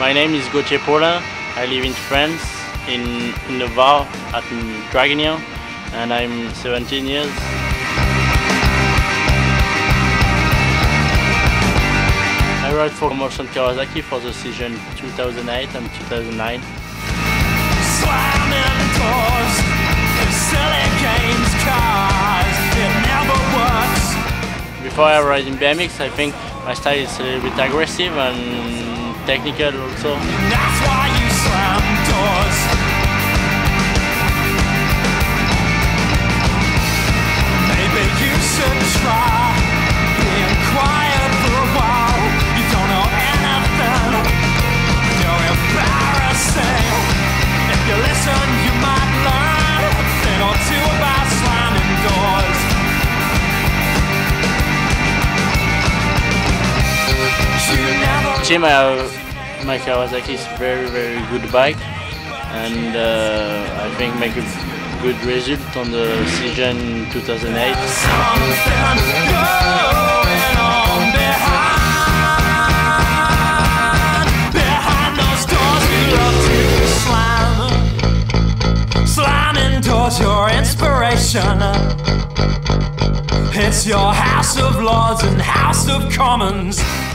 My name is Gautier Paulin. I live in France, in the Var at Draguignan, and I'm 17 years. I ride for Molson Kawasaki for the season 2008 and 2009. Slamming doors, silly games, cars, it never works. Before I ride in BMX, I think my style is a little bit aggressive and technical also. That's why you slam doors. Maybe you should try being quiet for a while. You don't know anything. You're embarrassing. If you listen, you might learn a thing or two about slamming doors. My Kawasaki is very good bike, and I think make a good result on the season 2008. Behind those doors you love to slam. Slamming doors, your inspiration. It's your House of Lords and House of Commons.